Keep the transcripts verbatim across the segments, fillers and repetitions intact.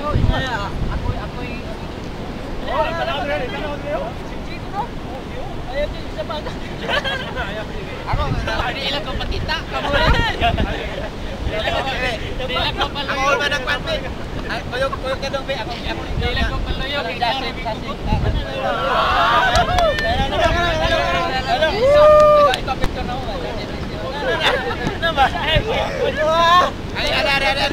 Ako, hindi lang ko pakita. Hindi lang ko paluyo. Ako ba nagpante? Kuyog, kuyog ka doon, be. Ako, ako. Hindi lang ko paluyo. Sasip, sasip. Ito, picture na ako. Ano ba? Ay, ada, ada, ada.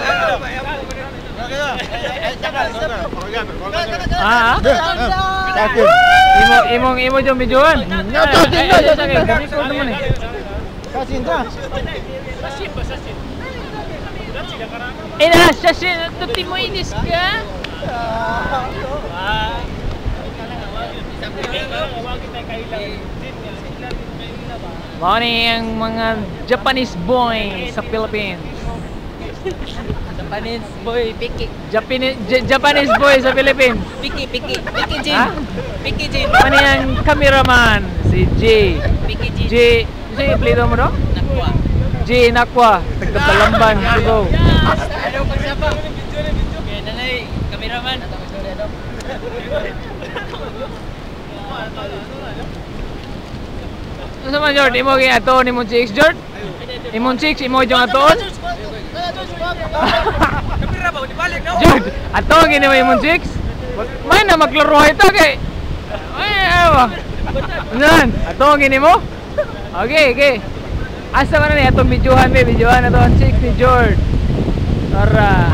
Ah? Imo imong imo jom videoan. Ngato din na sa kay kami ko naman eh. Kasin ta. Sasip ba, sasip? Ina sasin tuti mo inis ka. Mao ni ang mga Japanese boy sa Philippines. Japanese boy, Piki. Japanese Japanese boy sa Philippines. Piki, Piki. Piki Jin. Ha? Piki Jin. Mao ni ang cameraman si J. Piki Jin. J, si plito mo do? Nakwa. J Nakwa, taga Balamban, Cebu. Ano pa siya pa? Okay, nanay, cameraman. Ano man Jord, imo gi ato ni mo chicks Jord? Imong chicks imo jong atoon? Kamera ba di balik na? Jord, ato gi ni mo imong chicks? May na maglaro ito kay. Ay, awa. Nan, ato gi ni mo? Okay, okay. Asa man ni atong videohan be, videohan ato ang chicks ni Jord. Tara.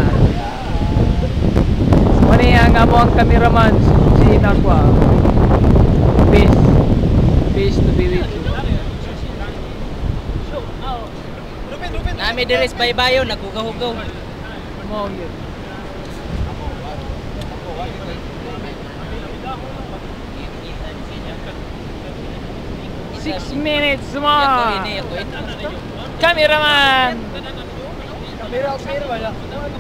Mani ang among cameraman si Nakwa. Peace. Peace to be with you. Nami diris baybayo, naghugaw-hugaw. Mo yun. Six minutes mo. Ako ini, ako ini. Cameraman. Kamera kamera wala.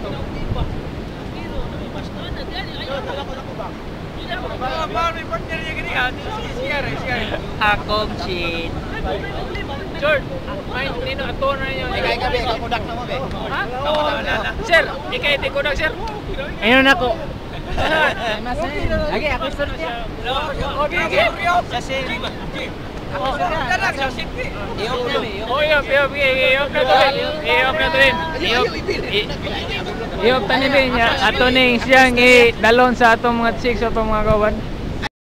Akong shit. George, may nino ato na niyo. Ikay ka be, kudak na mo be. Ha? Sir, ikay ti kudak sir. Ayun ako. Lagi ako sir niya. Okay, okay. Kasi Ako sir niya. Iyok na mi. Oh, iyop, iyop, iyop na to rin. Iyop na to rin. Iyop. Iyop tani ba niya? Ato ning siyang i dalon sa atong mga chicks atong mga kawan.